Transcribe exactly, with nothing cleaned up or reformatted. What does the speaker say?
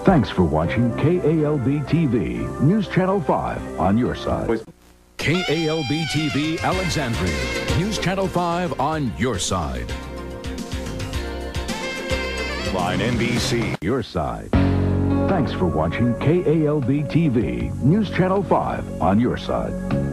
Thanks for watching K A L B T V, News Channel five on your side. K A L B T V Alexandria, News Channel five on your side. Line N B C, your side. Thanks for watching K A L B T V, News Channel five on your side.